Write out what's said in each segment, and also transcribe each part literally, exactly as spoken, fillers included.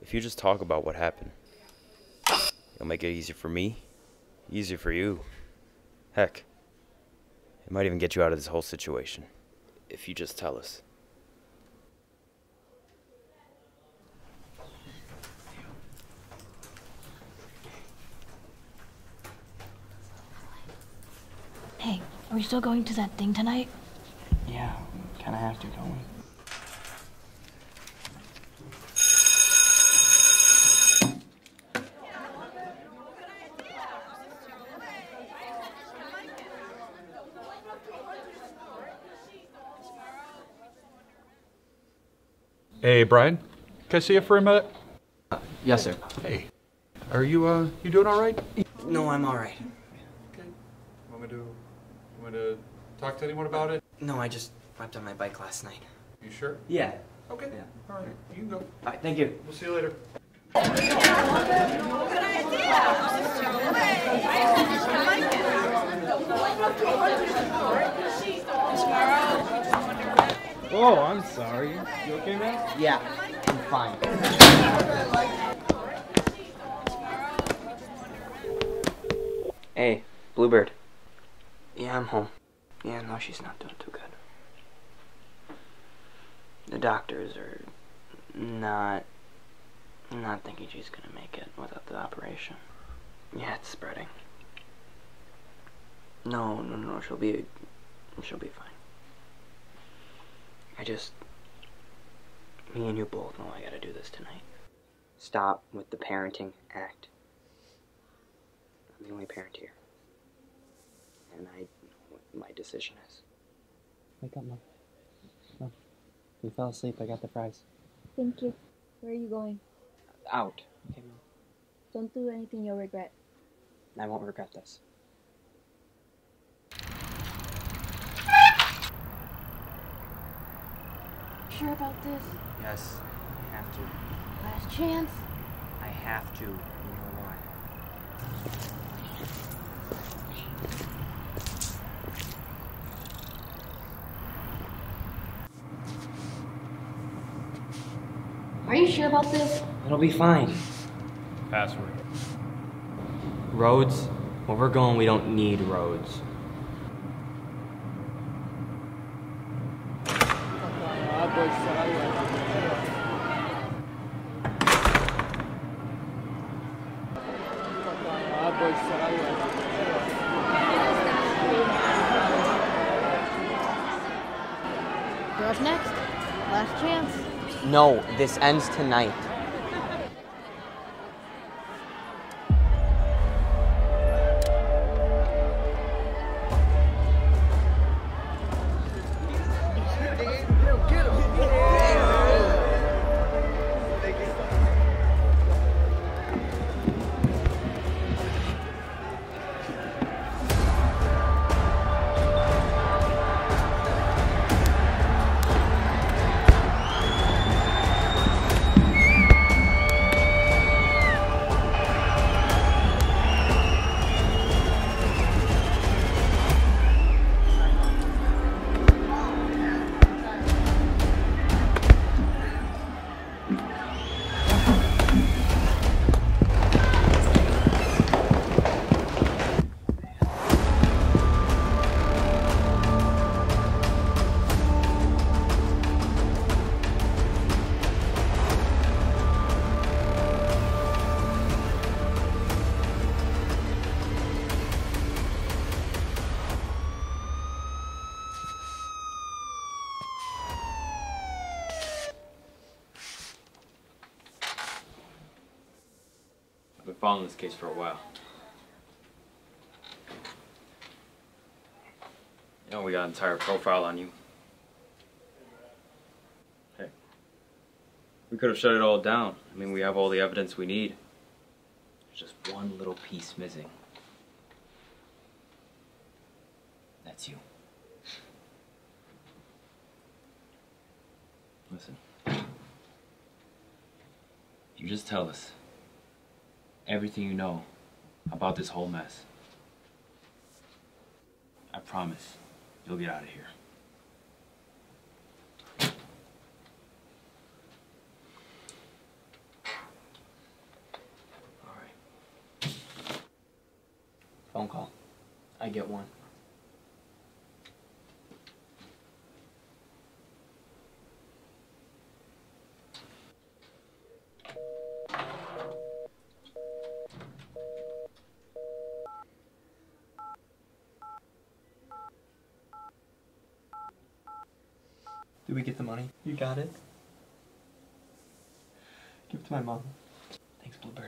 If you just talk about what happened, it'll make it easier for me, easier for you. Heck, it might even get you out of this whole situation. If you just tell us. Hey, are we still going to that thing tonight? Yeah, kinda have to, don't we? Hey, Brian, can I see you for a minute? Uh, yes, sir. Hey, are you, uh, you doing all right? No, I'm all right. Okay. Want me to, want me to talk to anyone about it? No, I just wiped on my bike last night. You sure? Yeah. Okay. Yeah. All right, you can go. All right, thank you. We'll see you later. Oh, I'm sorry. You okay, man? Yeah, I'm fine. Hey, Bluebird. Yeah, I'm home. Yeah, no, she's not doing too good. The doctors are not, not thinking she's gonna make it without the operation. Yeah, it's spreading. No, no, no, she'll be, she'll be fine. I just, me and you both know I gotta do this tonight. Stop with the parenting act. I'm the only parent here. And I know what my decision is. Wake up, Mom. Mom. You fell asleep, I got the fries. Thank you. Where are you going? Out. Okay, Mom. Don't do anything you'll regret. I won't regret this. Sure about this? Yes, I have to. Last chance? I have to. You know why? Are you sure about this? It'll be fine. Password. Roads? Where we're going, we don't need roads. You're up next. Last chance. No, this ends tonight. I've been following this case for a while. You know, we got an entire profile on you. Hey, we could have shut it all down. I mean, we have all the evidence we need. There's just one little piece missing. That's you. Listen. You just tell us everything you know about this whole mess. I promise you'll get out of here. phone call. I get one. Did we get the money? You got it? Give it to my mom. Thanks, Bluebird.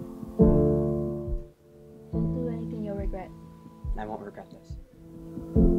Don't do anything you'll regret. I won't regret this.